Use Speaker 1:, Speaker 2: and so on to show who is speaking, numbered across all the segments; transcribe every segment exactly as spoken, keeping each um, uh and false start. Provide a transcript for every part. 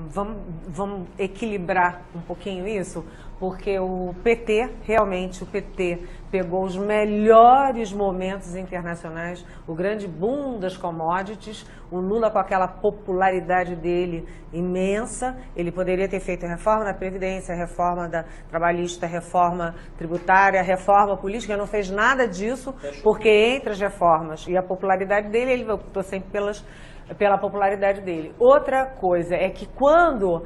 Speaker 1: vamos, vamos equilibrar um pouquinho isso, porque o P T, realmente o P T pegou os melhores momentos internacionais, o grande boom das commodities, o Lula com aquela popularidade dele imensa, ele poderia ter feito a reforma da Previdência, a reforma da trabalhista, a reforma tributária, a reforma política, não fez nada disso, porque entre as reformas e a popularidade dele, ele optou sempre pelas pela popularidade dele. Outra coisa é que quando,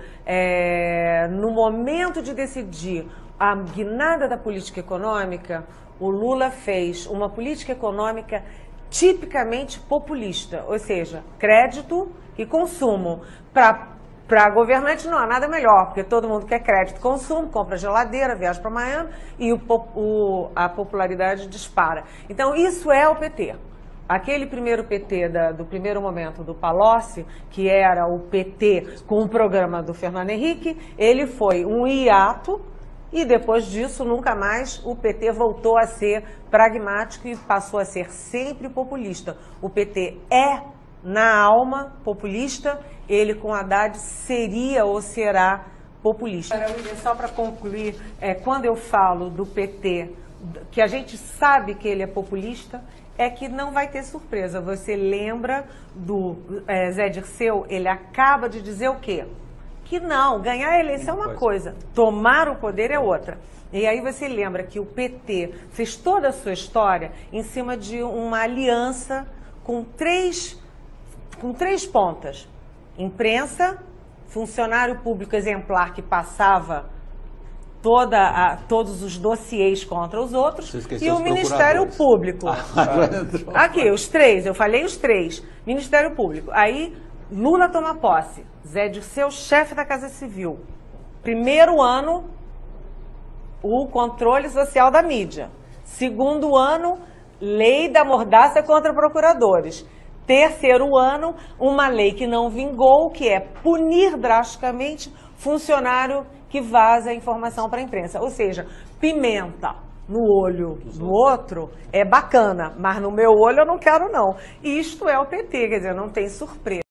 Speaker 1: é, no momento de decidir a guinada da política econômica, o Lula fez uma política econômica tipicamente populista, ou seja, crédito e consumo. Para governante não há nada melhor, porque todo mundo quer crédito e consumo, compra geladeira, viaja para Miami e o, o, a popularidade dispara. Então isso é o P T. Aquele primeiro P T da, do primeiro momento do Palocci, que era o P T com o programa do Fernando Henrique, ele foi um hiato e depois disso nunca mais o P T voltou a ser pragmático e passou a ser sempre populista. O P T é, na alma, populista, ele com Haddad seria ou será populista. Só para concluir, é, quando eu falo do P T, que a gente sabe que ele é populista, é que não vai ter surpresa. Você lembra do é, Zé Dirceu, ele acaba de dizer o quê? Que não, ganhar a eleição é uma coisa, tomar o poder é outra. E aí você lembra que o P T fez toda a sua história em cima de uma aliança com três, com três pontas. Imprensa, funcionário público exemplar que passava Toda a, todos os dossiês contra os outros e o Ministério Público. Ah, aqui, os três, eu falei os três. Ministério Público. Aí, Lula toma posse. Zé Dirceu, chefe da Casa Civil. Primeiro ano, o controle social da mídia. Segundo ano, lei da mordaça contra procuradores. Terceiro ano, uma lei que não vingou, que é punir drasticamente funcionário que vaza a informação para a imprensa. Ou seja, pimenta no olho do outro é bacana, mas no meu olho eu não quero não. Isto é o P T, quer dizer, não tem surpresa.